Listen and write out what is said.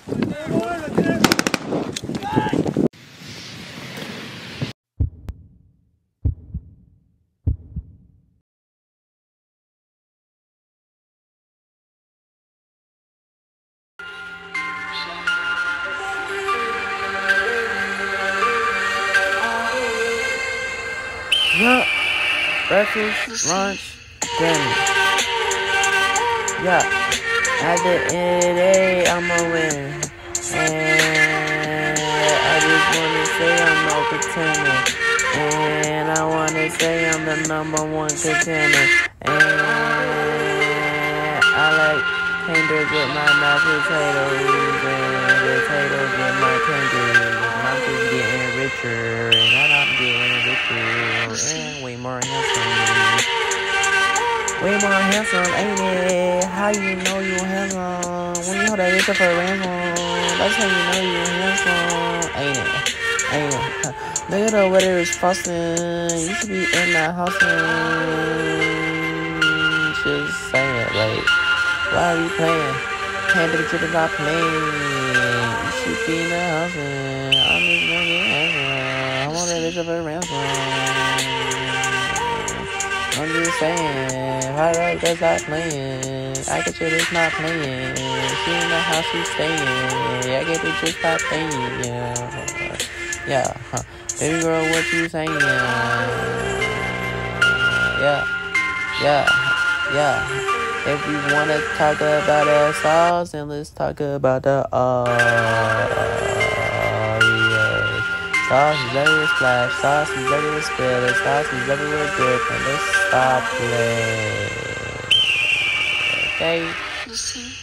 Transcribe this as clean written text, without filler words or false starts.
Yeah, breakfast, lunch, dinner. Yeah, at the end of the day, I'ma win. And I just wanna say I'm no pretender. And I wanna say I'm the #1 contender. And I like tenders with my mashed potatoes. And potatoes with my tenders. I'm just getting richer. And I'm getting richer. And way more handsome. Way more handsome, ain't it? How you know you handsome? When you hold that bitch up for ransom, that's how you know you handsome, ain't it? Ain't it? Look at the weather is frosting. You should be in that house and just saying it, like, why are you playing? Can't do the trip about playing. You should be in the house and I'm just gonna get handsome. I want that bitch up for ransom. I'm just saying, how that girl's not playing. I get your bitch not playing. She in the house, she staying. I get the just not playing. Yeah, baby girl, what you saying? Yeah. If you wanna talk about that sauce, then let's talk about the sauce is everywhere splash, sauce is everywhere spill, sauce is everywhere drip, and let's stop playing. Okay?